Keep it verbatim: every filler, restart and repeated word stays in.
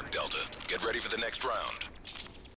work, Delta. Get ready for the next round.